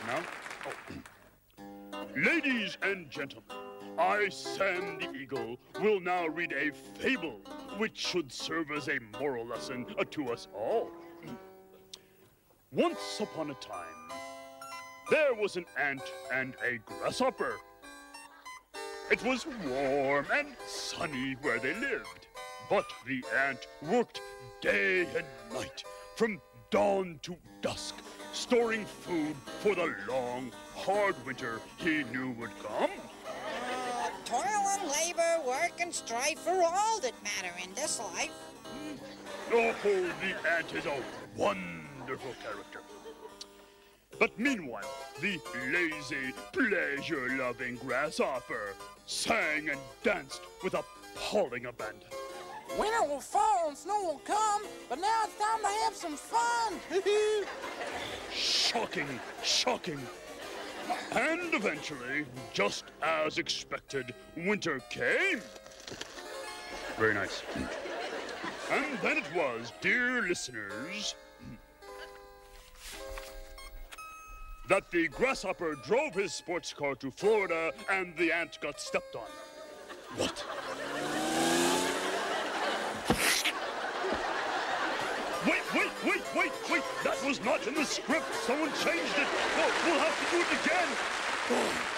now. Ladies and gentlemen, I, Sam the Eagle, will now read a fable which should serve as a moral lesson to us all. Once upon a time, there was an ant and a grasshopper. It was warm and sunny where they lived, but the ant worked day and night, from dawn to dusk, storing food for the long, hard winter he knew would come. Toil and labor, work and strife are all that matter in this life. Oh, the ant is a wonderful character. But meanwhile, the lazy, pleasure-loving grasshopper sang and danced with appalling abandon. Winter will fall and snow will come, but now it's time to have some fun. Shocking, shocking. And eventually, just as expected, winter came. Very nice. And then it was, dear listeners, that the grasshopper drove his sports car to Florida and the ant got stepped on. What? Wait! That was not in the script. Someone changed it. Oh, we'll have to do it again. Oh.